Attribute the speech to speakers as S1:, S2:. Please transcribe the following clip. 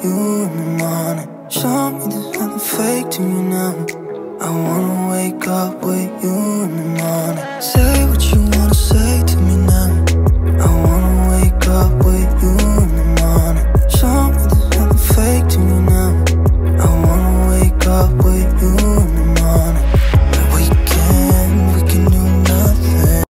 S1: you in the morning. Show me there's nothing fake to me now. I wanna wake up with you in the morning.